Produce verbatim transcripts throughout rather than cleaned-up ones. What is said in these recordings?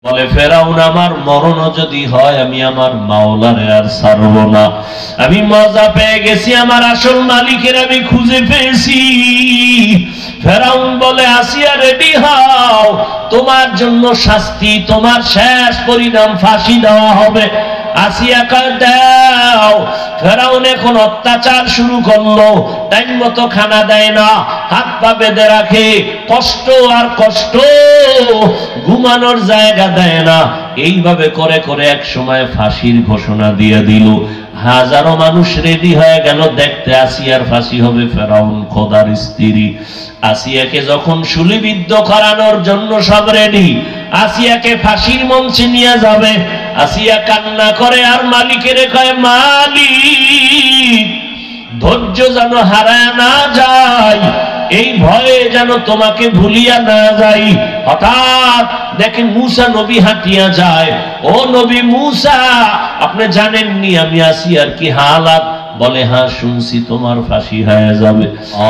বলে ফেরাউন আমার মরণ যদি হয় আমি আমার মাওলারে আর ছাড়ব না। আমি মজা পেয়ে গেছি, আমার আসল মালিকের আমি খুঁজে পেয়েছি। ফেরাউন বলে আসিয়া রেডি হও, তোমার জন্য শাস্তি, তোমার শেষ পরিণাম ফাঁসি দেওয়া হবে। আসিয়া কয় দাও। ফেরাউন এখন অত্যাচার শুরু করলো, টাইম মতো খানা দেয় না, হাত পা বেঁধে রাখে, কষ্ট আর কষ্ট, ঘুমানোর জায়গা দেয় না। এইভাবে করে করে এক সময় ফাঁসির ঘোষণা দিয়ে দিল। হাজারো মানুষ রেডি হয়ে গেল দেখতে আসিয়ার ফাঁসি হবে। ফেরাউন খোদার স্ত্রী আসিয়াকে যখন শুলিবিদ্ধ করানোর জন্য সব রেডি, আসিয়াকে ফাঁসির মঞ্চে নিয়ে যাবে। আসিয়া কান্না করে আর মালিকের কয়, মালিক ধৈর্য যেন হারায় না যায়, এই ভয়ে যেন তোমাকে ভুলিয়া না যাই। হঠাৎ দেখে মূসা নবী হাঁটিয়া যায়। ও নবী মূসা, আপনি জানেননি আমি আসিয়ার কি হালাত? বলে হ্যাঁ শুনছি, তোমার ফাঁসি হয়ে যাবে।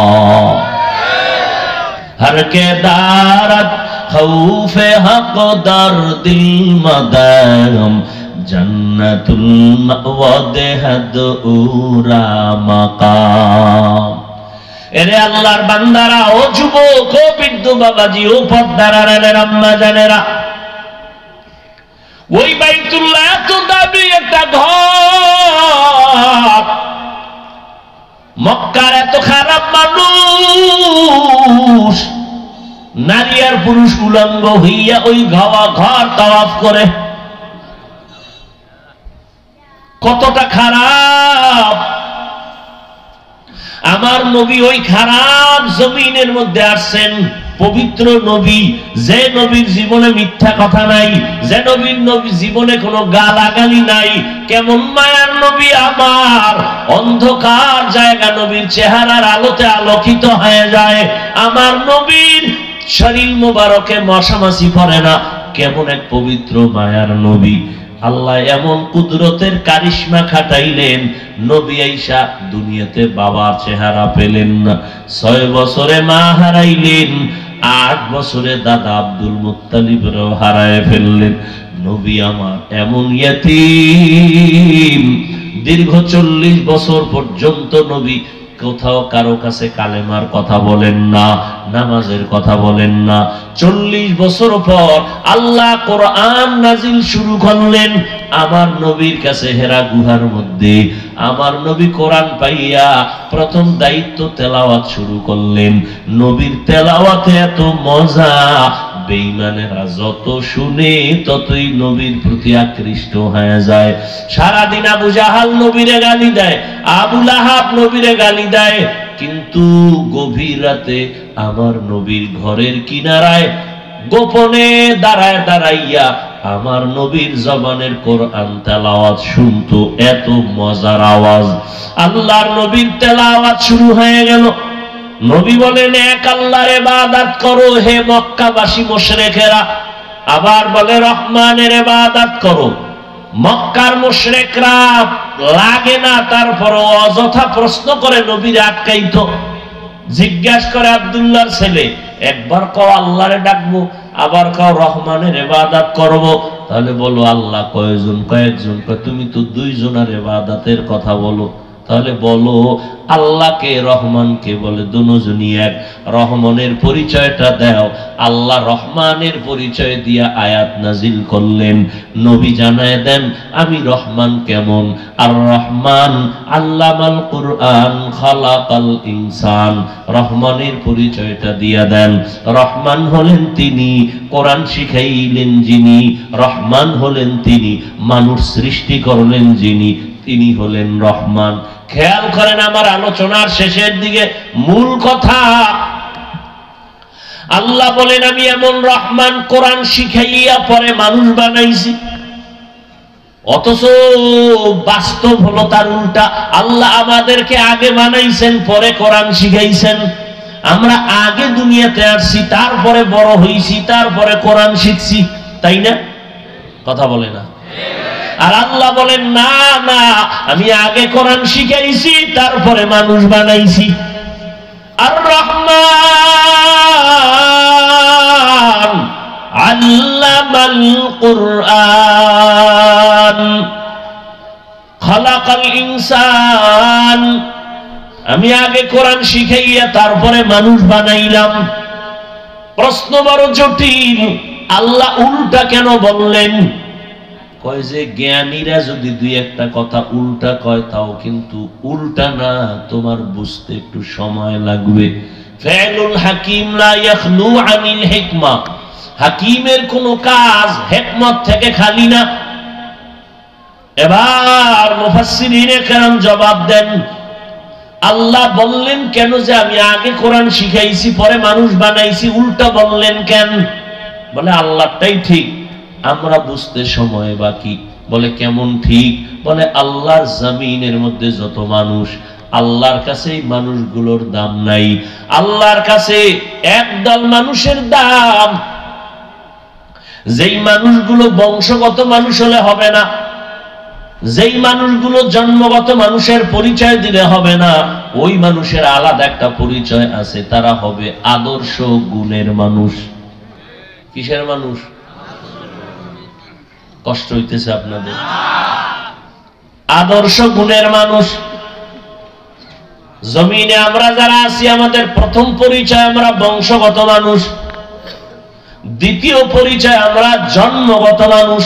हर के दारत खौफे हक दर दिल मदाम जन्नतुल मअवादे हदूरा मकाम। এরে আল্লাহর বান্দারা, ও যুবক, ও বৃদ্ধ বাবাজি, ও পর্দারার আম্মা জানেরা, ওই বাইতুল্লাহ এত দামি একটা ঘর, মক্কার এত খারাপ মানুষ, নারী আর পুরুষ উলঙ্গ হইয়া ওই ঘর তাওয়াফ করে। কতটা খারাপ! আমার নবী ওই খারাপ জমিনের মধ্যে আসছেন, পবিত্র নবী, যে নবীর জীবনে মিথ্যা কথা নাই, যে নবীর নবী জীবনে কোনো গালাগালি নাই। কেমন মায়ার নবী আমার! অন্ধকার জায়গা নবীর চেহারার আলোতে আলোকিত হয়ে যায়। আমার নবীর শরীর মোবারকে মশামাছি পড়ে না। কেমন এক পবিত্র মায়ার নবী! আল্লাহ এমন কুদরতের কারিশমা খাটাইলেন, নবী আইসা দুনিয়াতে বাবার চেহারা পেলেন না। ছয় বছরে মা হারাইলেন, আট বছরে দাদা আব্দুল মুত্তালিবও হারায় ফেললেন। নবী আমার এমন ইয়াতীম, দীর্ঘ চল্লিশ বছর পর্যন্ত নবী কোথাও কারো কাছে কালেমার কথা বলেন না, নামাজের কথা বলেন না। চল্লিশ বছর পর আল্লাহ কোরআন নাজিল শুরু করলেন আমার নবীর কাছে হেরা গুহার মধ্যে। আমার নবী কোরআন পাইয়া প্রথম দায়িত্ব তেলাওয়াত শুরু করলেন। নবীর তেলাওয়াতে এত মজা, বেঈমানেরা যত শুনে ততই নবীর প্রতি আকৃষ্ট হয়ে যায়। সারাদিন আবু জাহাল নবীরে গালি দেয়, আবু লাহাব নবীরে গালি দেয়, কিন্তু গভীর রাতে আমার নবীর ঘরের কিনারায় গোপনে দাঁড়ায় দাঁড়াইয়া আমার নবীর জবানের কোরআন তেলাওয়াত শুনতো। এত মজার আওয়াজ! আল্লাহর নবীর তেলাওয়াত শুরু হয়ে গেল। নবী বলেন, এক আল্লাহর ইবাদত করো হে মক্কাবাসী মুশরিকেরা। আবার বলে রহমানের ইবাদত করো। মক্কার মুশরিকরা লাগে না, তারপরও অযথা প্রশ্ন করে নবীর আটকাইতো। জিজ্ঞাসা করে আব্দুল্লাহর ছেলে, একবার কও আল্লাহরে ডাকবো, আবার কও রহমানের ইবাদত করব। তাহলে বলো আল্লাহ কয়জন? কয়েকজন? তুমি তো দুইজনের ইবাদতের কথা বলো। তাহলে বলো আল্লাহকে রহমানকে বলে দুজনই এক। রহমানের পরিচয়টা দাও। আল্লাহ রহমানের পরিচয় দিয়া আয়াত নাজিল করলেন। নবী জানায় দেন আমি রহমান কেমন। আর রহমান আল্লামাল কুরআন খালাকাল ইনসান। রহমানের পরিচয়টা দিয়া দেন। রহমান হলেন তিনি, কোরআন শিখাইলেন যিনি। রহমান হলেন তিনি, মানুষ সৃষ্টি করলেন যিনি, তিনি হলেন রহমান। খেয়াল করেন আমার আলোচনার শেষের দিকে মূল কথা। আল্লাহ বলেন আমি এমন রহমান, কোরআন শিখাইয়া পরে মানুষ বানাইছি। অথচ বাস্তব হলো তার উল্টা। আল্লাহ আমাদেরকে আগে বানাইছেন, পরে কোরআন শিখাইছেন। আমরা আগে দুনিয়াতে আসছি, তারপরে বড় হইছি, তারপরে কোরআন শিখছি, তাই না? কথা বলে না? আর আল্লাহ বলেন না না, আমি আগে কোরআন শিখাইছি, তারপরে মানুষ বানাইছি। আর রহমান আল্লামাল কুরআন খালাকাল ইনসান। আমি আগে কোরআন শিখাইয়া তারপরে মানুষ বানাইলাম। প্রশ্ন বড় জটিল, আল্লাহ উল্টা কেন বললেন? কয় যে জ্ঞানীরা যদি দুই একটা কথা উল্টা কয় তাও কিন্তু উল্টা না, তোমার বুঝতে একটু সময় লাগবে। ফাইলুল হাকিম লা ইয়াখলু আনিল হিকমা, হাকিমের কোন কাজ হিকমত থেকে খালি না। এবার মুফাসসিরিনে কেরাম জবাব দেন, আল্লাহ বললেন কেন যে আমি আগে কোরআন শিখাইছি পরে মানুষ বানাইছি, উল্টা বললেন কেন? বলে আল্লাহটাই ঠিক, আমরা বুঝতে সময় বাকি। বলে কেমন ঠিক? বলে আল্লাহর জমিনের মধ্যে যত মানুষ, আল্লাহর কাছে এই মানুষগুলোর দাম নাই। আল্লাহর কাছে একদল মানুষের দাম, যেই মানুষগুলো বংশগত মানুষ হলে হবে না, যেই মানুষগুলো জন্মগত মানুষের পরিচয় দিলে হবে না, ওই মানুষের আলাদা একটা পরিচয় আছে, তারা হবে আদর্শ গুণের মানুষ। কিসের মানুষ? কষ্ট হইতেছে আপনাদের? আদর্শ গুণের মানুষ। জমিনে আমরা যারা আছি আমাদের প্রথম পরিচয় আমরা বংশগত মানুষ, দ্বিতীয় পরিচয় আমরা জন্মগত মানুষ,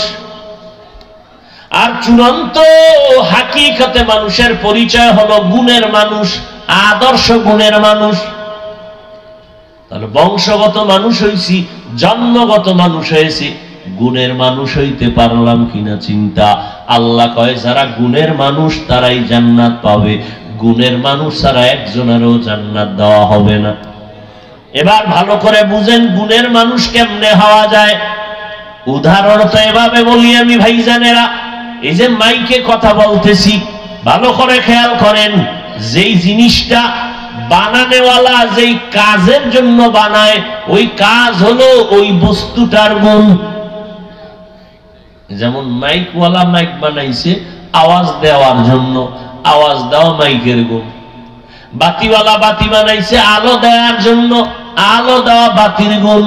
আর চূড়ান্ত হাকিকতে মানুষের পরিচয় হলো গুণের মানুষ, আদর্শ গুণের মানুষ। তাহলে বংশগত মানুষ হইছি, জন্মগত মানুষ হয়েছি, গুণের মানুষ হইতে পারলাম কিনা চিন্তা। আল্লাহ কয় যারা গুণের মানুষ তারাই জান্নাত পাবে, গুণের মানুষ ছাড়া একজনেরও জান্নাত দেওয়া হবে না। এবার ভালো করে বুঝেন গুণের মানুষ কেমনে হওয়া যায়। উদাহরণ তো এভাবে বলি আমি ভাইজানেরা, এই যে মাইকে কথা বলতেছি, ভালো করে খেয়াল করেন, যেই জিনিসটা বানানেওয়ালা যেই কাজের জন্য বানায়, ওই কাজ হলো ওই বস্তুটার গুণ। যেমন মাইকওয়ালা মাইক বানাইছে আওয়াজ দেওয়ার জন্য, আওয়াজ দেওয়া মাইকের গুণ। বাতিওয়ালা বাতি বানাইছে আলো দেওয়ার জন্য, আলো দেওয়া বাতির গুণ।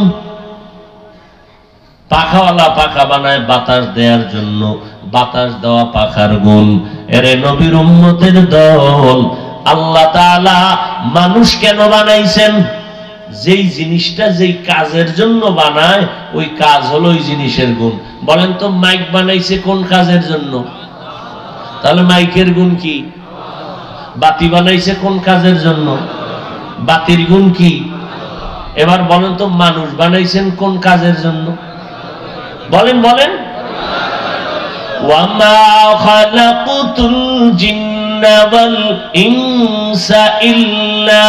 পাখাওয়ালা পাখা বানায় বাতাস দেওয়ার জন্য, বাতাস দেওয়া পাখার গুণ। এরে নবীর উম্মতের দল, আল্লাহ তাআলা মানুষ কেন বানাইছেন? যেই জিনিসটা যেই কাজের জন্য বানায় ওই কাজ হলো ওই জিনিসের গুণ। বলেন তো মাইক বানাইছে কোন কাজের জন্য? তাহলে মাইকের গুণ কি? বাতি বানাইছে কোন কাজের জন্য? বাতির গুণ কি? এবার বলেন তো মানুষ বানাইছেন কোন কাজের জন্য? বলেন বলেন। ওয়ামা খালাকুতুল জিন্না ওয়াল ইনসা ইল্লা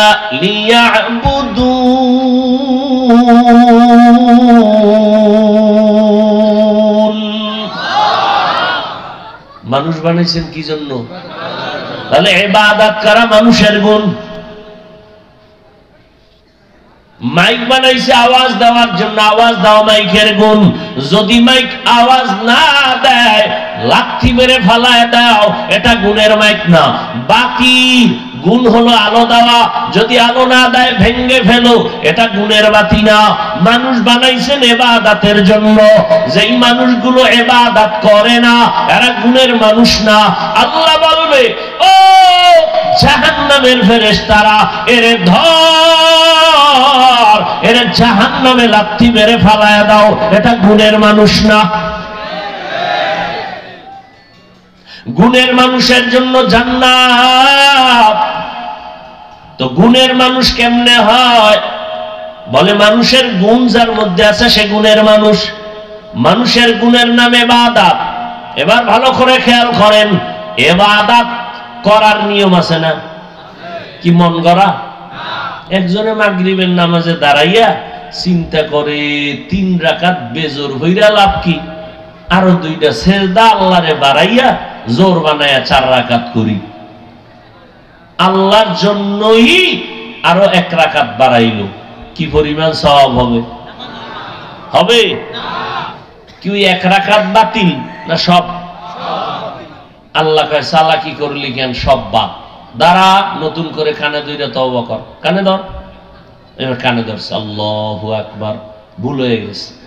লিয়াবুদুন। মানুষ বানাইছেন কি জন্য? তাহলে ইবাদত করা মানুষের গুণ। মাইক বানাইছে আওয়াজ দেওয়ার জন্য, আওয়াজ দেওয়া মাইকের গুণ। যদি মাইক আওয়াজ না দেয়, লাথি মেরে ফালায় দাও, এটা গুণের মাইক না। বাকি গুণ হলো আলো দেওয়া, যদি আলো না দেয় ভেঙ্গে ফেলো, এটা গুণের বাতি না। মানুষ বানাইছেন ইবাদতের জন্য, যেই মানুষগুলো ইবাদত করে না এরা গুণের মানুষ না। আল্লাহ বলবে, ও জাহান্নামের ফেরেশতারা, এরে ধর, এরে জাহান্নামে লাথি মেরে ফালায়া দাও, এটা গুণের মানুষ না। গুণের মানুষের জন্য জান্নাত। তো গুণের মানুষ কেমনে হয়? বলে মানুষের গুণ যার মধ্যে আছে সে গুণের মানুষ। মানুষের গুণের নাম ইবাদত। এবার ভালো করে খেয়াল করেন, ইবাদত করার নিয়ম আছে না? কি মন গড়া? একজনে মাগরিবের নামাজে দাঁড়াইয়া চিন্তা করে তিন রাকাত বেজোর হইরা লাভ কি, আরো দুইটা সেজদা আল্লাহরে বাড়াইয়া জোর বানায়া চার রাকাত করি। আল্লাহর জন্যই আরো এক রাকাত বাড়াইলো, কি পরিমাণ সওয়াব হবে? হবে কি ওই এক রাকাত বাতিল না সব? আল্লাহ কয় চালাকি করলি কেন, সব বাদ। দাঁড়া, নতুন করে কানে ধইরা তওবা কর। কানে ধর, এবার কানে ধরছে, আল্লাহু আকবার, ভুল হয়ে গেছে।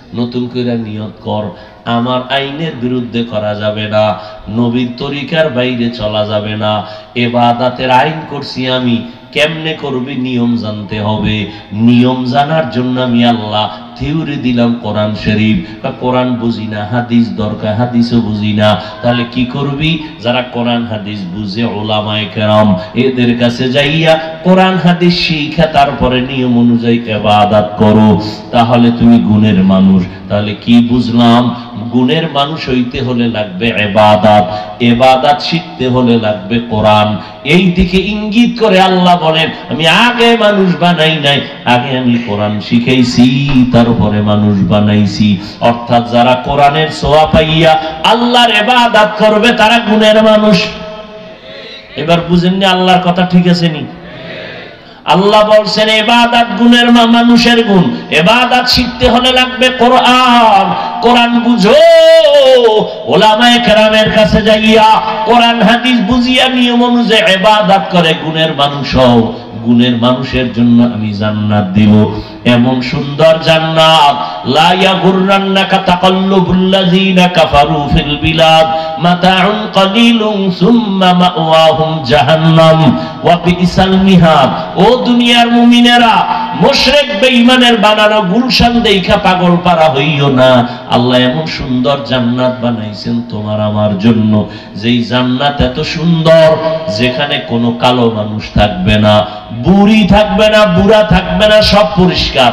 নতুন করে নিয়ত কর, আমার আইনের বিরুদ্ধে করা যাবে না, নবীর তরিকার বাইরে চলা যাবে না। ইবাদতের আইন করছি আমি, কেমনে করবি নিয়ম জানতে হবে। নিয়ম জানার জন্য আমি আল্লাহ থিওরি দিলাম কোরআন শরীফ। কোরআন বুঝি না, হাদিস দরকার, হাদিসও বুঝি না, তাহলে কি করবি? যারা কোরআন হাদিস বুঝে ওলামায়ে কেরাম, এদের কাছে যাইয়া কোরআন হাদিস শিখা তারপরে নিয়ম অনুযায়ী ইবাদত করো, তাহলে তুমি গুণের মানুষ। তাহলে কি বুঝলাম? গুণের মানুষ হইতে হলে লাগবে ইবাদত, ইবাদত শিখতে হলে লাগবে কোরআন। এই দিকে ইঙ্গিত করে আল্লাহ বলেন, আমি আগে মানুষ বানাই নাই, আগে আমি কোরআন শিখাইছি, তারপরে মানুষ বানাইছি। অর্থাৎ যারা কোরআনের ছোঁয়া পাইয়া আল্লাহর ইবাদত করবে তারা গুণের মানুষ। এবার বুঝেননি আল্লাহর কথা ঠিক আছে নি? আল্লাহ বলছেন ইবাদত গুণের মানুষের গুণ। ইবাদত শিখতে হলে লাগবে কোরআন। কোরআন বুঝো, ওলামায়ে কেরামের কাছে যাইয়া কোরআন হাদিস বুঝিয়া নিয়ম অনুযায়ী ইবাদত করে গুণের মানুষ হও। গুণের মানুষের জন্য আমি জান্নাত দিব, এমন সুন্দর জান্নাত, লা ইয়াগুররান্নাকা তাকাল্লুবুল্লাযীনা কাফারু ফিল বিলাদ মাতাউন কালিলুন সুম্মা মাওয়াহুম জাহান্নাম ওয়া বিইসাল মিহাদ। ও দুনিয়ার মুমিনেরা, মুশরিক বেঈমানের বানানো গুলশান দেইখা পাগল পারা হইও না। আল্লাহ এমন সুন্দর জান্নাত বানাইছেন তোমার আমার জন্য, যেই জান্নাত এত সুন্দর, যেখানে কোনো কালো মানুষ থাকবে না, বুড়ি থাকবে না, বুড়া থাকবে না, সব পরিষ্কার।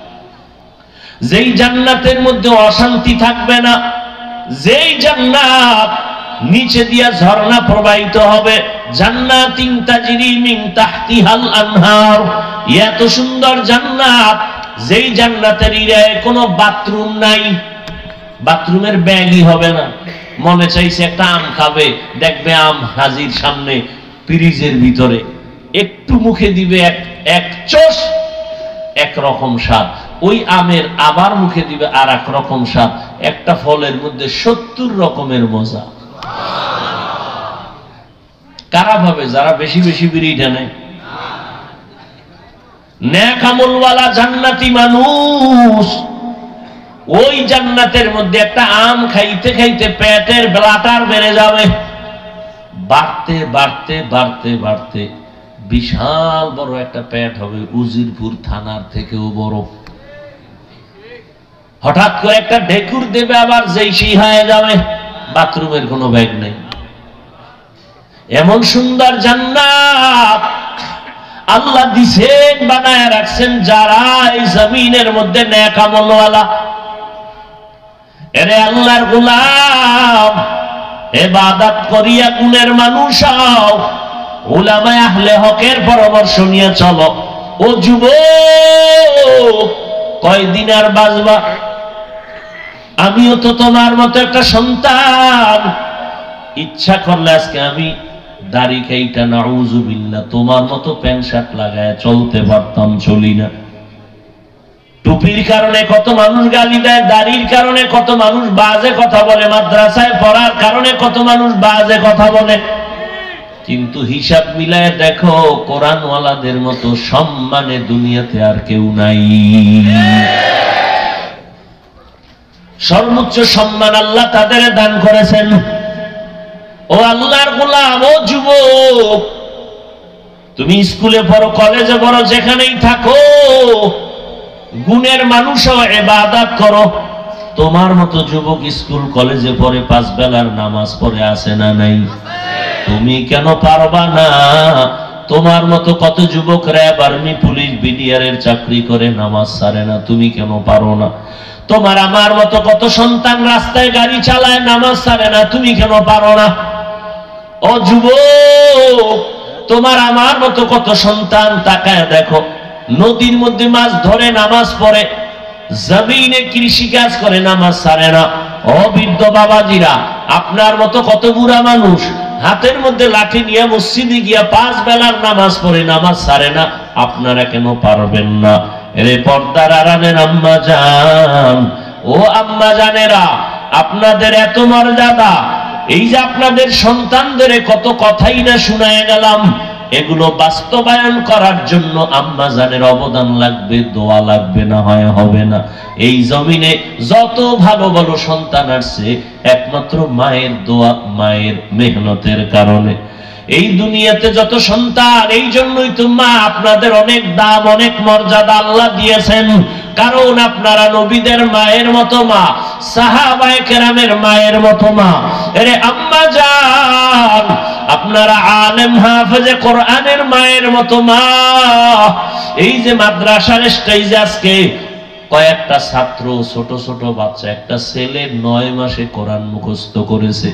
যেই জান্নাতের মধ্যে অশান্তি থাকবে না, যেই জান্নাত নিচে দিয়া ঝর্ণা প্রবাহিত হবে, জান্নাতিন তাজরি মিন তাহতিহাল আনহার। এত সুন্দর জান্নাত, যেই জান্নাতের ইরায় কোনো বাথরুম নাই, বাথরুমের ব্যাগই হবে না। মনে চাইছে একটা আম খাবে, দেখবে আম হাজির সামনে ফ্রিজের ভিতরে, একটু মুখে দিবে এক এক চোষ, এক রকম স্বাদ, ওই আমের আবার মুখে দিবে আর এক রকম স্বাদ। একটা ফলের মধ্যে সত্তর রকমের মজা। কারা ভাবে? যারা বেশি বেশি বিড়ি টানে। নেক আমলওয়ালা জান্নাতি মানুষ, ওই জান্নাতের মধ্যে একটা আম খাইতে খাইতে পেটের ব্লাটার বেড়ে যাবে, বাড়তে বাড়তে বাড়তে বাড়তে বিশাল বড় একটা পেট হবে, উজিরপুর থানার থেকেও বড়। হঠাৎ করে একটা ঢেকুর দেবে, আবার যেই সেই হয়ে যাবে, বাথরুমের কোনো ব্যাগ নেই। এমন সুন্দর জান্নাত আল্লাহ দিছেন, বানায় রাখছেন যারা এই জমিনের মধ্যে নেক আমলওয়ালা। এরে আল্লাহর গোলাম, ইবাদত করিয়া গুণের মানুষ হও, উলামায়ে আহলে হকের পরামর্শ নিয়ে চলো। ও যুবক, কয়দিন আর বাঁচবা? আমিও তো তোমার মতো একটা সন্তান। ইচ্ছা করলে আজকে আমি দাড়ি খাইটা, নাউযুবিল্লাহ, তোমার মতো প্যান্ট শার্ট লাগায় চলতে পারতাম, চলি না। টুপির কারণে কত মানুষ গালি দেয়, দাড়ির কারণে কত মানুষ বাজে কথা বলে, মাদ্রাসায় পড়ার কারণে কত মানুষ বাজে কথা বলে। কিন্তু হিসাব মিলায় দেখো, কোরআনওয়ালাদের মতো সম্মানে দুনিয়াতে আর কেউ নাই। সর্বোচ্চ সম্মান আল্লাহ তাদের দান করেছেন। ও আল্লাহর গোলাম, ও যুবক, তুমি স্কুলে পড়ো, কলেজে পড়ো, যেখানেই থাকো, গুণের মানুষও ইবাদত করো। তোমার মতো যুবক স্কুল কলেজে পড়ে, পাঁচ বেলার নামাজ পড়ে, আছে না নাই? তুমি কেন পারবা না? তোমার মতো কত যুবক র্যাব, আর্মি, পুলিশ, বিডিআরের চাকরি করে, নামাজ ছাড়ে না, তুমি কেন পারো না? তোমার আমার মতো কত সন্তান রাস্তায় গাড়ি চালায়, নামাজ ছাড়ে না, তুমি কেন পারো না? ও যুবক, তোমার আমার মতো কত সন্তান, তাকায় দেখো, নদীর মধ্যে মাছ ধরে, নামাজ পড়ে, জমিনে কৃষি কাজ করে, নামাজ ছাড়ে না। ও বৃদ্ধ বাবাজিরা, আপনার মতো কত বুড়া মানুষ হাতের মধ্যে লাঠি নিয়ে মসজিদে গিয়া পাঁচ বেলার নামাজ পড়ে, নামাজ ছাড়ে না, আপনারা কেন পারবেন না? এরে পর্দার আড়ালের আম্মা জান, ও আম্মা জানেরা, আপনাদের এত মর্যাদা, এই যে আপনাদের সন্তানদের কত কথাই না শুনায় গেলাম, এগুলো বাস্তবায়ন করার জন্য আম্মা জানের অবদান লাগবে, দোয়া লাগবে, না হয় হবে না। এই জমিনে যত ভালো ভালো সন্তান আসছে একমাত্র মায়ের দোয়া, মায়ের মেহনতের কারণে। এই দুনিয়াতে যত সন্তান, এই জন্যই তো মা আপনাদের অনেক দাম, অনেক মর্যাদা আল্লাহ দিয়েছেন। কারণ আপনারা নবীদের মায়ের মতো মা, সাহাবায়ে কেরামের মায়ের মতো মা। আরে আম্মা জান, আপনারা আলেম হাফেজে কোরআনের মায়ের মতো মা। এই যে মাদ্রাসার স্টেজে আজকে কয়েকটা ছাত্র, ছোট ছোট বাচ্চা, একটা ছেলে নয় মাসে কোরআন মুখস্থ করেছে,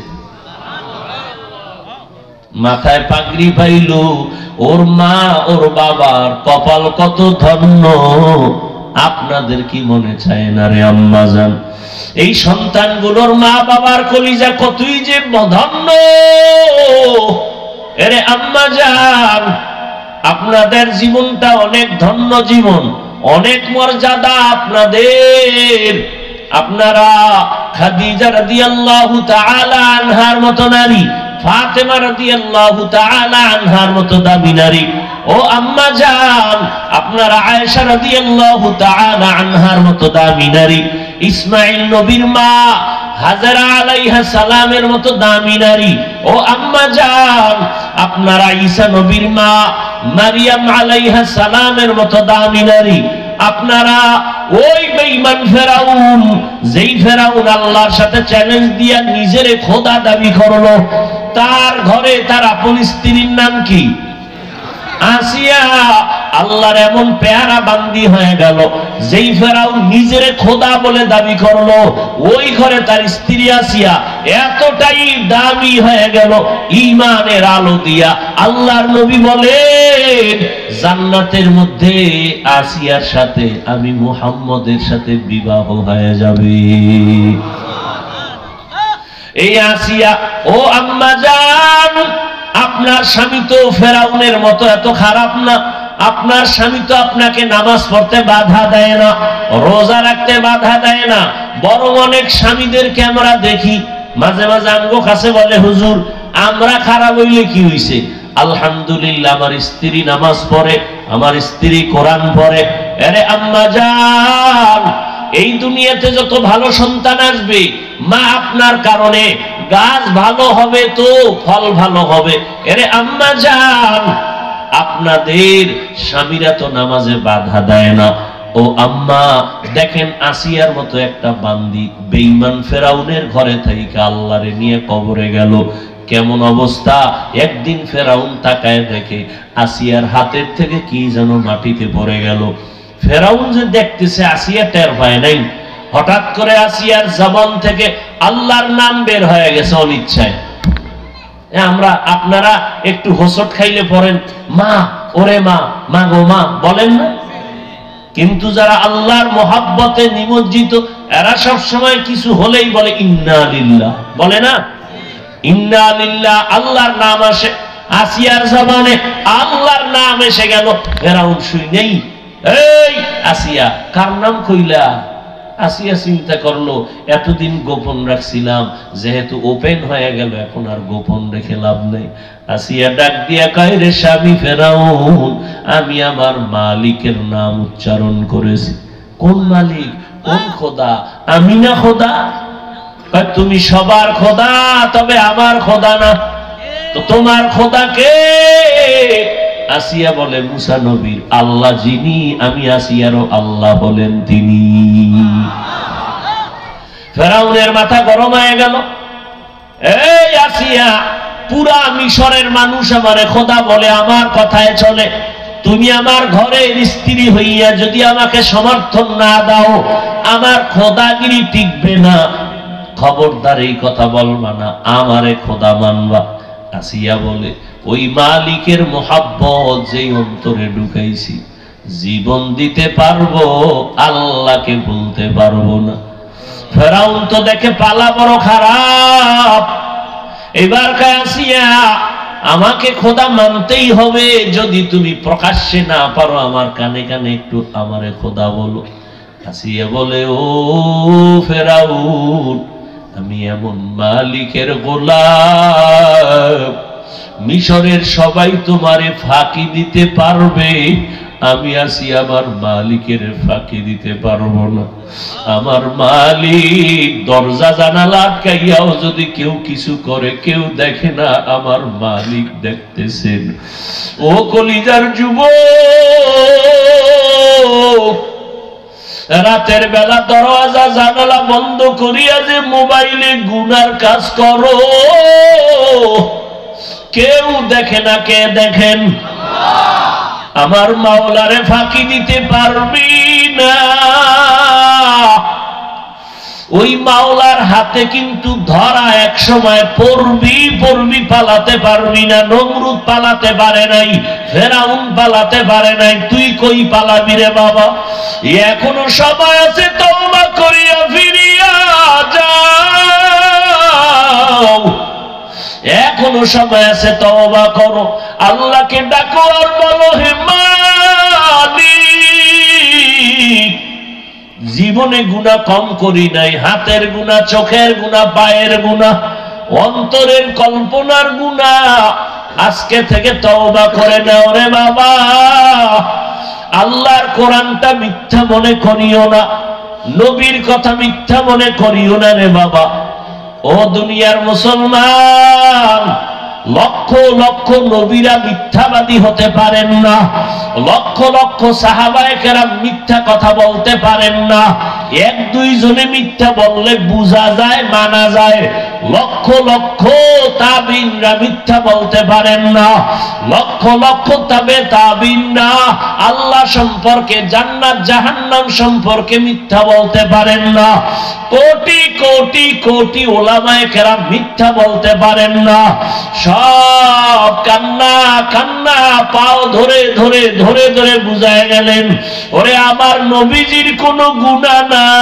মাথায় পাগড়ি পাইল। ওর মা ওর বাবার কপাল কত ধন্য, আপনাদের কি মনে চায় না রে আম্মা জান? এই সন্তানগুলোর মা বাবার কলিজা কতই যে ধন্য। এরে আম্মা জান, আপনাদের জীবনটা অনেক ধন্য জীবন, অনেক মর্যাদা আপনাদের। আপনারা খাদিজা রাদিয়াল্লাহু তাআলা আনহার মতো নারী, ফাতেমা রাদিয়াল্লাহু তাআলা আনহার মতো দামি নারী। ও আম্মা জান, আপনারা আয়েশা রাদিয়াল্লাহু তাআলা আনহার মতো দামি নারী। ইসমাঈল নবীর মা হাজরা আলাইহা সালামের মতো দামি নারী। ও আম্মা জান, আপনারা ঈসা নবীর মা মারিয়াম আলাইহা সালামের মতো দামি নারী। আপনারা ওই বেঈমান ফেরাউন, যেই ফেরাউন আল্লাহর সাথে চ্যালেঞ্জ দিয়া নিজের খোদা দাবি করলো, তার ঘরে তার আপন স্ত্রীর নাম কি? আসিয়া। আল্লাহর এমন পেয়ারা বান্দি হয়ে গেল, যেই ফেরাউন নিজের খোদা বলে দাবি করলো, ওই ঘরে তার স্ত্রী আসিয়া এতটাই দামি হয়ে গেল ঈমানের আলো দিয়া। আল্লাহর নবী বলেন, জান্নাতের মধ্যে আসিয়ার সাথে আমি মুহাম্মদের সাথে বিবাহ হয়ে যাবে। এই আসিয়া, ও আম্মা জান, আপনার স্বামী তো ফেরাউনের মতো এত খারাপ না। আপনার স্বামী তো আপনাকে নামাজ পড়তে বাধা দেয় না, রোজা রাখতে বাধা দেয় না। বরং অনেক স্বামীদেরকে আমরা দেখি মাঝে মাঝে আমগো কাছে বলে, হুজুর আমরা খারাপ হইলে কি হইছে? আলহামদুলিল্লাহ, আমার স্ত্রী নামাজ পড়ে, আমার স্ত্রী কোরআন পড়ে। আরে আম্মা জান, এই দুনিয়াতে যত ভালো সন্তান আসবে, মা আপনার কারণে গাছ ভালো হবে তো ফল ভালো হবে। আরে আম্মা জান, আপনাদের স্বামীরা তো নামাজে বাধা দেয় না। ও আম্মা দেখেন, আসিয়ার মতো একটা বান্দি বেঈমান ফেরাউনের ঘরে থেকে আল্লাহরে নিয়ে কবরে গেল। কেমন অবস্থা! একদিন ফেরাউন তাকায় দেখে আসিয়ার হাতের থেকে কি যেন মাটিতে পড়ে গেল। ফেরাউন যে দেখতেছে, আসিয়া টের পায় নাই। হঠাৎ করে আসিয়ার জবান থেকে আল্লাহর নাম বের হয়ে গেছে অনিচ্ছায়। আমরা আপনারা একটু হোঁচট খাইলে পড়েন, মা, ওরে মা, মা গো মা বলেন না? কিন্তু যারা আল্লাহর মহাব্বতে নিমজ্জিত, এরা সব সময় কিছু হলেই বলে ইন্না লিল্লাহ, বলে না? ইন্না লিল্লাহ। আল্লাহর নাম আসে, আসিয়ার জবানে আল্লাহর নাম এসে গেল। ফেরাউন শুই নেই, এই আসিয়া কার নাম কইলা? আসিয়া চিন্তা করলো, এতদিন গোপন রাখছিলাম, যেহেতু ওপেন হয়ে গেল, এখন আর গোপন রেখে লাভ নেই। আসিয়া ডাক দিয়া কয়, রে স্বামী ফেরাউন, আমি আমার মালিকের নাম উচ্চারণ করেছি। কোন মালিক? কোন খোদা? আমি না খোদা? তুমি সবার খোদা, তবে আমার খোদা না। তো তোমার খোদা কে? আসিয়া বলে, মুসা নবীর আল্লাহ যিনি, আমি আসিয়ারও আল্লাহ বলেন তিনি। ফেরাউনের মাথা গরম হয়ে গেল। এই আসিয়া, পুরা মিশরের মানুষ আমারে খোদা বলে, আমার কথায় চলে। তুমি আমার ঘরের স্ত্রী হইয়া যদি আমাকে সমর্থন না দাও, আমার খোদাগিরি টিকবে না। খবরদার এই কথা বলবা না, আমারে খোদা মানবা। আসিয়া বলে, ওই মালিকের মোহাব্বত যেই অন্তরে ঢুকাইছি, জীবন দিতে পারবো, আল্লাহকে ভুলতে পারবো না। ফেরাউন তো দেখে পালা বড় খারাপ। এবার আসিয়া, আমাকে খোদা মানতেই হবে। যদি তুমি প্রকাশ্যে না পারো, আমার কানে কানে একটু আমারে খোদা বলো। আসিয়া বলে, ও ফেরাউন, আমি এমন মালিকের গোলাম, মিশরের সবাই তোমারে ফাঁকি দিতে পারবে, আমি আসি আমার মালিকের ফাঁকি দিতে পারবো না। আমার মালিক দরজা জানালা আটকাইয়াও যদি কেউ কিছু করে কেউ দেখে না, আমার মালিক দেখতেছেন। ও কলিজার যুবক, রাতের বেলা দরজা জানালা বন্ধ করিয়া যে মোবাইলে গুনার কাজ করো, কেউ দেখে না, কে দেখেন? আমার মাওলারে ফাঁকি দিতে পারবি না। ওই মাওলার হাতে কিন্তু ধরা এক সময় পড়বি, পড়বি, পালাতে পারবি না। নমরুদ পালাতে পারে নাই, ফেরাউন পালাতে পারে নাই, তুই কই পালাবি রে বাবা? এখনো সময় আছে, তওবা করিয়া ফিরিয়া যাও। এখনো সময় আছে, তওবা করো, আল্লাহকে ডাকো আর বলো, হে মালিক, জীবনে গুনাহ কম করি নাই, হাতের গুনাহ, চোখের গুনাহ, পায়ের গুনাহ, অন্তরের কল্পনার গুনাহ, আজকে থেকে তওবা করে নাও রে বাবা। আল্লাহর কোরআনটা মিথ্যা মনে করিও না, নবীর কথা মিথ্যা মনে করিও না রে বাবা। ও দুনিয়ার মুসলমান, লক্ষ লক্ষ নবীরা মিথ্যাবাদী হতে পারেন না, লক্ষ লক্ষ সাহাবায়ে কেরাম মিথ্যা কথা বলতে পারেন না। এক দুইজনে মিথ্যা বললে বোঝা যায়, মানা যায়। লক্ষ লক্ষ তাবিনরা মিথ্যা বলতে পারেন না, লক্ষ লক্ষ তাবে তাবিনরা আল্লাহ সম্পর্কে, জান্নাত জাহান্নাম সম্পর্কে মিথ্যা বলতে পারেন না। কোটি কোটি কোটি ওলামায়ে কেরাম মিথ্যা বলতে পারেন না। সব কান্না কান্না পাও ধরে ধরে ধরে ধরে বুঝায় গেলেন, ওরে আমার নবীজির কোনো গুনাহ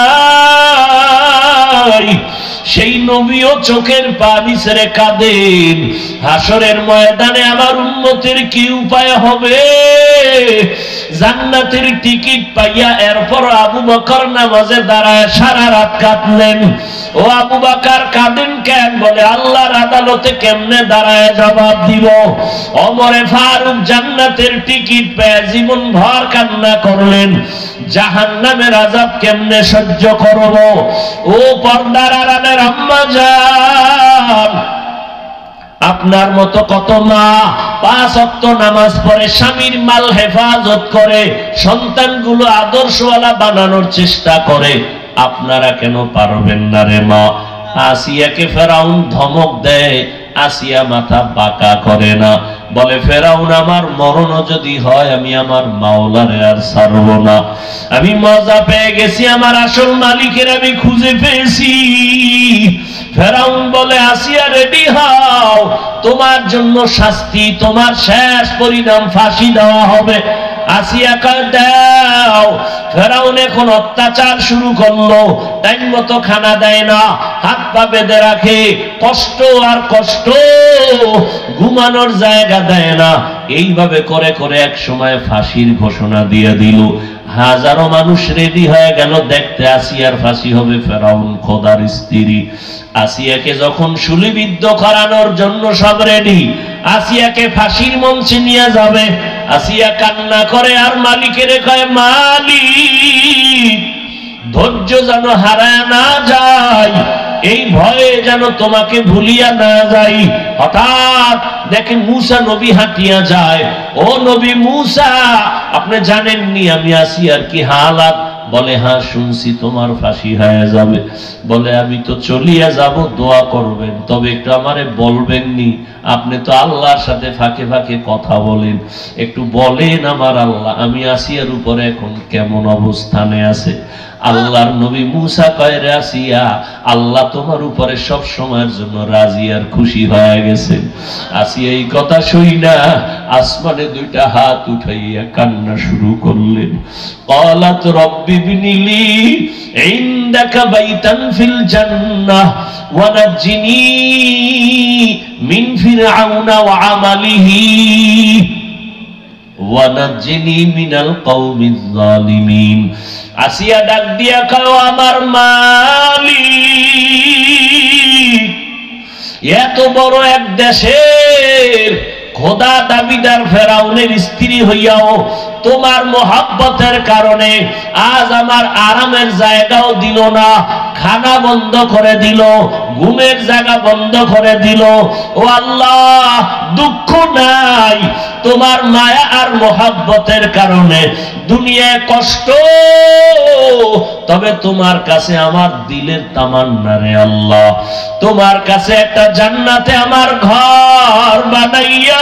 নাই। সেই নবীও চোখের পানি ছেড়ে কাঁদেন, হাসরের ময়দানে আমার উম্মতের কি উপায় হবে? জান্নাতের টিকিট পাইয়া এরপর আবু বকর নামাজে দাঁড়ায় সারা রাত কাঁদলেন। ও আবু বকর কাঁদেন কেন? বলে আল্লাহর আদালতে কেমনে দাঁড়ায় জবাব দিব। ওমরে ফারুক জান্নাতের টিকিট পেয়ে জীবন ভর কান্না করলেন, জাহান্নামের আযাব কেমনে সহ্য করব। ও পর্দার আড়ালের আম্মা জান, আপনার মতো কত মা পাঁচ ওয়াক্ত নামাজ পড়ে, স্বামীর মাল হেফাজত করে, সন্তানগুলো আদর্শওয়ালা বানানোর চেষ্টা করে, আপনারা কেন পারবেন না রে মা? আসিয়াকে ফেরাউন ধমক দেয়, আসিয়া মাথা বাঁকা করে না, বলে ফেরাউন আমার মরণ যদি হয় আমি আমার মাওলারে আর ছাড়ব না। আমি মজা পেয়ে গেছি, আমার আসল মালিকের আমি খুঁজে পেয়েছি। ফেরাউন বলে আসিয়া রেডি হও, তোমার জন্য শাস্তি, তোমার শেষ পরিণাম ফাঁসি দেওয়া হবে। আসিয়া কয় দাও। ফেরাউন এখন অত্যাচার শুরু করলো, টাইম মতো খানা দেয় না, হাত পা বেঁধে রাখে, কষ্ট আর কষ্ট, ঘুমানোর জায়গা দেয় না। এইভাবে করে করে এক সময় ফাঁসির ঘোষণা দিয়ে দিল। হাজারো মানুষ রেডি হয়ে গেল দেখতে আসিয়ার ফাঁসি হবে। ফেরাউন খোদার স্ত্রী আসিয়াকে যখন শুলিবিদ্ধ করানোর জন্য সব রেডি, আসিয়াকে ফাঁসির মঞ্চে নিয়ে যাবে। আসিয়া কান্না করে আর মালিকের কয়, মালিক ধৈর্য যেন হারায় না যায়, এই ভয়ে যেন তোমাকে ভুলিয়া না যাই। হঠাৎ দেখে মুসা নবী হাঁটিয়া যায়। ও নবী মুসা, আপনি জানেননি আমি আসিয়ার কি হালাত? বলে হ্যাঁ শুনছি, তোমার ফাঁসি হয়ে যাবে। বলে আমি তো চলিয়া যাব, দোয়া করবেন, তবে একটু আমারে বলবেননি, আপনি তো আল্লাহর সাথে ফাঁকে ফাঁকে কথা বলেন, একটু বলেন আমার আল্লাহ আমি আসিয়ার উপরে এখন কেমন অবস্থানে আছে। আল্লাহর নবী মুসা কয়, রে আসিয়া, আল্লাহ তোমার উপরে সব সময়ের জন্য রাজি আর খুশি হয়ে গেছে। আসিয়া এই কথা শুইনা আসমানে দুইটা হাত উঠাইয়া কান্না শুরু করলেন। ক্বালাত রব্বি বিনিলি ইনদাকা বাইতান ফিল জান্নাহ ওয়া নাজ্জিনি মিন ফিরআউনা ওয়া আমালিহি ওয়া নাজ্জিনি মিনাল কওমিজ জালিমিন। আসিয়া ডাক দিয়া কয়, আমার মালিক, এত বড় এক দেশে খোদা দাবিদার ফেরাউনের স্ত্রী হইয়াও তোমার মোহাব্বতের কারণে আজ আমার আরামের জায়গাও দিল না, খানা বন্ধ করে দিল, ঘুমের জায়গা বন্ধ করে দিল। ও আল্লাহ, দুঃখ নাই, তোমার মায়া আর মোহাব্বতের কারণে দুনিয়ায় কষ্ট, তবে তোমার কাছে আমার দিলের তামান্না রে আল্লাহ, তোমার কাছে একটা জান্নাতে আমার ঘর বানাইয়া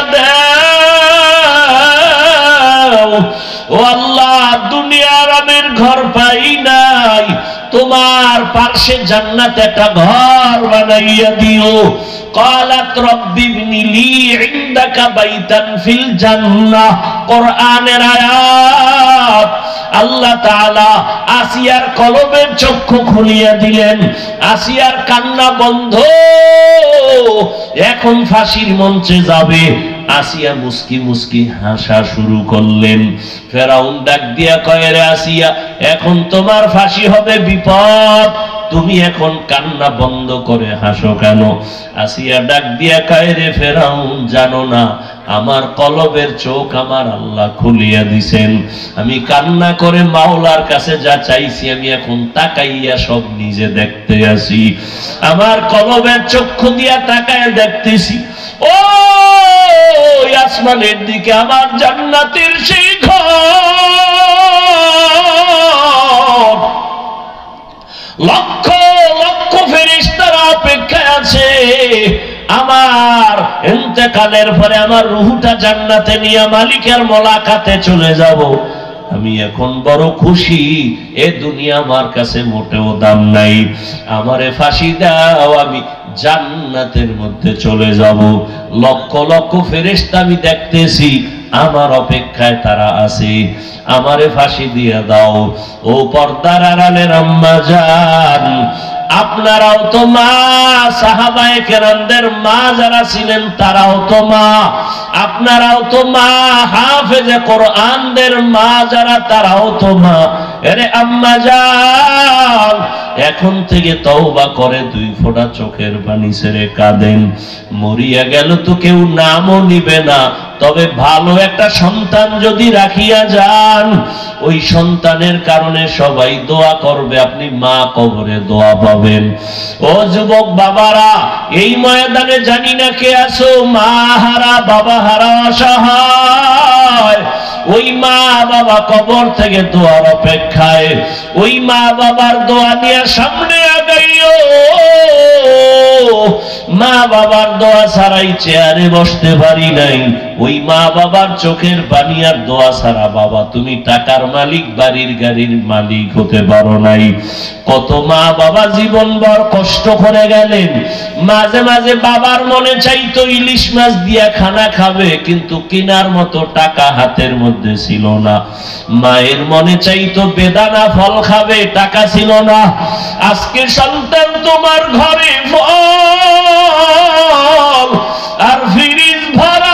দাও। ও আল্লাহ, দুনিয়ার আমের ঘর পাই নাই, তোমার পাশে জান্নাতে একটা ঘর বানাইয়া দিও। قالت رب ابن لي عندك بيتا في الجنة। কোরআনের আয়াত। আল্লাহ তাআলা আসিয়ার কলবের চক্ষু খুলিয়া দিলেন, আসিয়ার কান্না বন্ধ, এখন ফাঁসির মঞ্চে যাবে। আসিয়া মুস্কি মুস্কি হাসা শুরু করলেন। ফেরাউন ডাক দিয়া কয়, রে আসিয়া, এখন তোমার ফাঁসি হবে, বিপদ, তুমি এখন কান্না বন্ধ করে হাসো কেন? আসিয়া ডাক দিয়া কয়, রে ফেরাউন, জানো না আমার কলবের চোখ আমার আল্লাহ খুলিয়া দিছেন, আমি কান্না করে মাওলার কাছে যা চাইছি আমি এখন তাকাইয়া সব নিজে দেখতে আসি, আমার কলবের চক্ষু দিয়া তাকায় দেখতেছি ও আসমানের দিকে আমার জান্নাতের সেই ঘর, লক্ষ লক্ষ ফেরেশতারা অপেক্ষায় আছে, আমার ইন্তেকালের পরে আমার রূহটা জান্নাতে নিয়ে মালিকের মোলাকাতে চলে যাব। আমি এখন বড় খুশি, এ দুনিয়া আমার কাছে মোটেও দাম নাই, আমারে ফাঁসি দাও, আমি জান্নাতের মধ্যে চলে যাব। লক্ষ লক্ষ ফেরেশতা আমি দেখতেছি আমার অপেক্ষায় তারা আছে, আমারে ফাঁসি দিয়ে দাও। ও পর্দার আড়ালের আম্মা জান, আপনারাও তো মা, সাহাবায়ে কেরামদের মা যারা ছিলেন তারাও তো মা, আপনারাও তো মা, হাফেজে কোরআনদের মা যারা তারাও তো মা। আরে আম্মা জান, এখন থেকে তওবা করে দুই ফোঁটা চোখের পানি ছেড়ে কাঁদেন। মরিয়া গেল তো কেউ নামও নিবে না, তবে ভালো একটা সন্তান যদি রাখিয়া যান, ওই সন্তানের কারণে সবাই দোয়া করবে, আপনি মা কবরে দোয়া পাবেন। ও যুবক বাবারা, এই ময়দানে জানি না কে আছো, মা হারা, বাবা হারা, অসহায়, ওই মা বাবা কবর থেকে দোয়ার অপেক্ষায়, ওই মা বাবার দোয়া নিয়ে সামনে আগাইও। মা বাবার দোয়া ছাড়াই চেয়ারে বসতে পারি নাই, ওই মা বাবার চোখের পানি আর দোয়া ছাড়া বাবা তুমি টাকার মালিক, বাড়ির গাড়ির মালিক হতে পারো নাই। কত মা বাবা জীবনভর কষ্ট করে গেলেন, মাঝে মাঝে বাবার মনে চাইতো ইলিশ মাছ দিয়া খানা খাবে, কিন্তু কেনার মতো টাকা হাতের মধ্যে ছিল না। মায়ের মনে চাইতো বেদানা ফল খাবে, টাকা ছিল না। আজকে সন্তান তোমার ঘরে ফল আর ফ্রিজ ভরা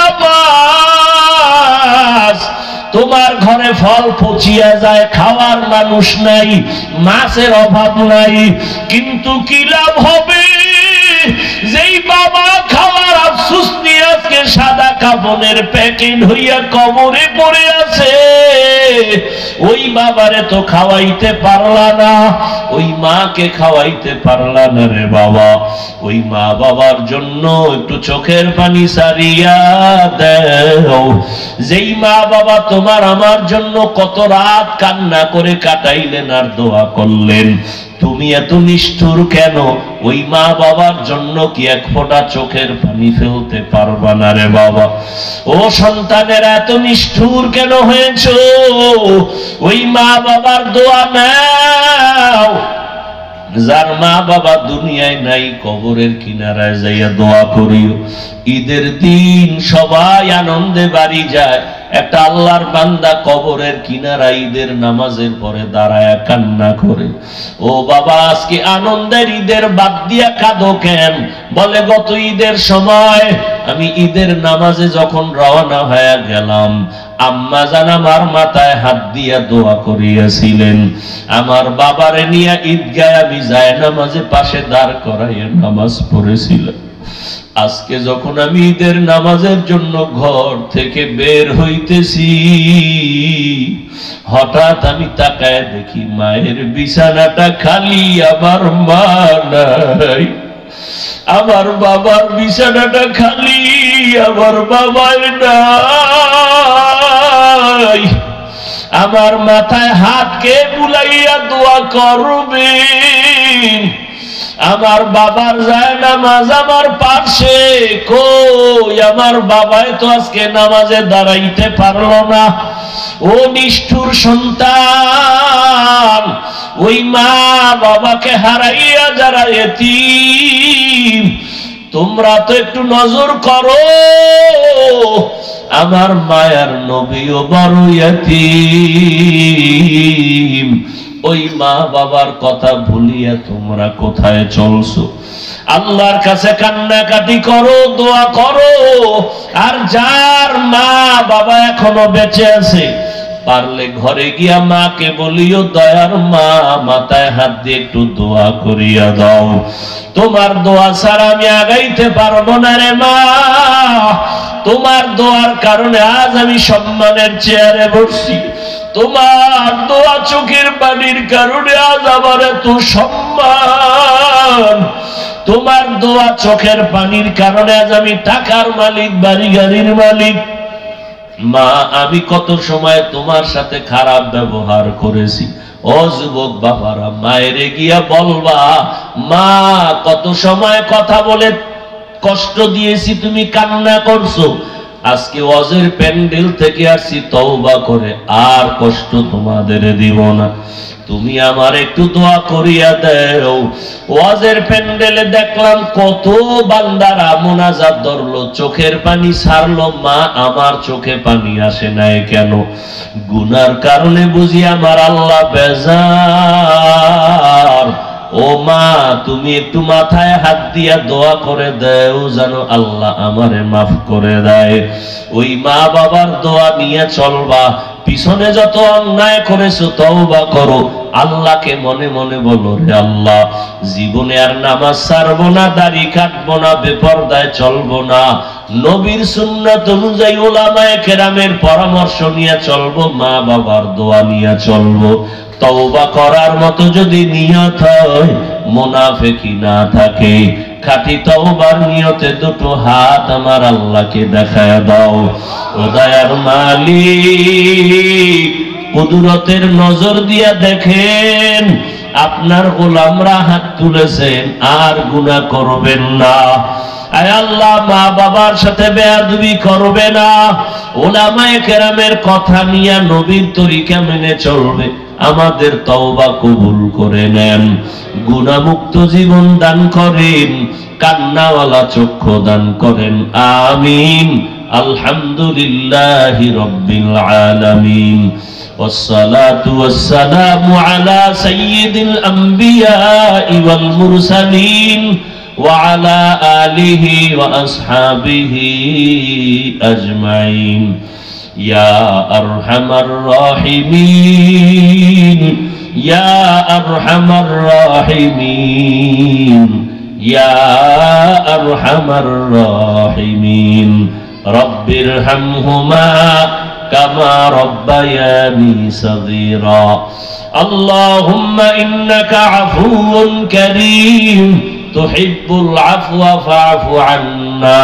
মাছ, তোমার ঘরে ফল পচিয়া যায়, খাওয়ার মানুষ নাই, মাছের অভাব নাই, কিন্তু কি লাভ হবে? যেই বাবা খাওয়ার আফসোস নিয়ে আজকে সাদা কাফনের প্যাকেট হইয়া কবরে পড়ে আছে, ওই বাবারে তো খাওয়াইতে পারলা না, ওই মাকে খাওয়াইতে পারলা না রে বাবা। ওই মা বাবার জন্য একটু চোখের পানি সারিয়া দাও। যেই মা বাবা তোমার আমার জন্য কত রাত কান্না করে কাটাইলেন আর দোয়া করলেন, তুমি এত নিষ্ঠুর কেন? ওই মা বাবার জন্য কি এক ফোঁটা চোখের পানি ফেলতে পারবা না রে বাবা? ও সন্তানের এত নিষ্ঠুর কেন হয়েছো? ওই মা বাবার দোয়া নাও। যার মা বাবা দুনিয়ায় নাই, কবরের কিনারায় যাইয়া দোয়া করিও। ঈদের দিন সবাই আনন্দে বাড়ি যায়, একটা আল্লাহর বান্দা কবরের কিনারা ঈদের নামাজের পরে দাঁড়ায় কান্না করে, ও বাবা আজকে আনন্দের ঈদের বাদ দিয়া কাঁদো কেন? বলে গত ঈদের সময় আমি ঈদের নামাজে যখন রওনা হয়ে গেলাম, আম্মা জান আমার মাথায় হাত দিয়া দোয়া করিয়াছিলেন, আমার বাবারে নিয়ে ঈদগায় আমি যায় নামাজে পাশে দাঁড় করাইয়া নামাজ পড়েছিলাম। আজকে যখন আমি ঈদের নামাজের জন্য ঘর থেকে বের হইতেছি, হঠাৎ আমি তাকায় দেখি মায়ের বিছানাটা খালি, আমার মা নাই। আমার বাবার বিছানাটা খালি, আমার বাবার নাই। আমার মাথায় হাতকে বুলাইয়া দোয়া করবেন। আমার বাবার যায় নামাজ আমার পাশে, কই আমার বাবাই তো আজকে নামাজে দাঁড়াইতে পারলো না। ও নিষ্ঠুর সন্তান, ওই মা বাবাকে হারাইয়া যারা এতিম, তোমরা তো একটু নজর করো, আমার মায়ার নবীও বড় এতিম। ওই মা বাবার কথা ভুলিয়া তোমরা কোথায় চলছো? আল্লাহর কাছে কান্নাকাটি করো, দোয়া করো। আর যার মা বাবা এখনো বেঁচে আছে, পারলে ঘরে গিয়া মাকে বলিও, দয়ার মা মাথায় হাত দিয়ে একটু দোয়া করিয়া দাও। তোমার দোয়া ছাড়া আমি আগাইতে পারবো না রে মা। তোমার দোয়ার কারণে আজ আমি সম্মানের চেয়ারে বসছি। তোমার দোয়া চোখের পানির কারণে আজ আমার এত সম্মান। তোমার দোয়া চোখের পানির কারণে আজ আমি টাকার মালিক, বাড়ি গাড়ির মালিক। মা, আমি কত সময় তোমার সাথে খারাপ ব্যবহার করেছি। ও যুবক বাবারা, মায়ের গিয়া বলবা, মা কত সময় কথা বলে কষ্ট দিয়েছি, তুমি কান্না করছো। আজকে ওয়াজের প্যান্ডেল থেকে আসছি তওবা করে, আর কষ্ট তোমাদের দিব না। তুমি আমার একটু দোয়া করিয়া দাও। ওয়াজের প্যান্ডেলে দেখলাম কত বান্দারা মোনাজাত ধরলো, চোখের পানি ছাড়লো। মা, আমার চোখে পানি আসে নাই কেন? গুনার কারণে বুঝি আমার আল্লাহ বেজার। ও মা, তুমি একটু মাথায় হাত দিয়া দোয়া করে দাও, জানো আল্লাহ আমারে মাফ করে দেয়। ওই মা বাবার দোয়া নিয়ে চলবা। পিছনে যত অন্যায় করেছো তওবা করো। আল্লাহকে মনে মনে বলো, রে আল্লাহ, জীবনে আর নামাজ ছাড়বো না, দাড়ি কাটবো না, বেপরদায় চলবো না, নবীর সুন্নাত অনুযায়ী উলামায়ে কেরামের পরামর্শ নিয়ে চলবো, মা বাবার দোয়া নিয়ে চলবো। তওবা করার মতো যদি নিয়ত হয়, মুনাফিকি না থাকে, খাঁটি তওবার নিয়তে দুটো হাত আমার আল্লাহকে দেখায় দাও। ও দয়ার মালিক, কুদরতের নজর দিয়া দেখেন, আপনার গোলামরা হাত তুলেছেন, আর গুনাহ করবেন না। আয় আল্লাহ, মা বাবার সাথে বেয়াদবি করবে না, উলামায়ে কেরামের কথা নিয়ে নবীর তরিকা মেনে চলবে। আমাদের তওবা কবুল করে নেন, গুনাহমুক্ত জীবন দান করেন, কান্নাওয়ালা চক্ষু দান করেন। আমিন। আলহামদুলিল্লাহি রাব্বিল আলামিন। والصلاة والسلام على سيد الأنبياء والمرسلين وعلى آله وأصحابه أجمعين يا أرحم الراحمين يا أرحم الراحمين يا أرحم الراحمين رب ارحمهما كما ربياني صغيرا اللهم إنك عفو كريم تحب العفو فاعف عنا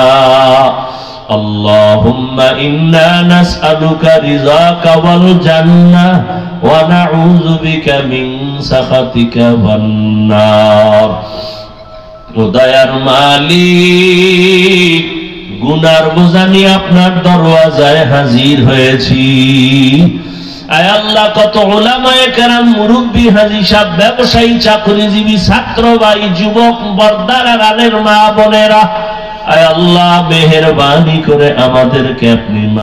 اللهم إنا نسألك رضاك والجنة ونعوذ بك من سخطك والنار উদয়ার মালিক, গুনার বোঝা নিয়ে আপনার দরওয়াজায় হাজির হয়েছি। আয় আল্লাহ, কত উলামায়ে কেরাম, মুরব্বী, হাজী সাহেব, ব্যবসায়ী, চাকরিজীবী, ছাত্র ভাই, যুবক, বর্দারা, রানের মা বোনেরা, আয় আল্লাহ মেহেরবানি করে আমাদেরকে আপনি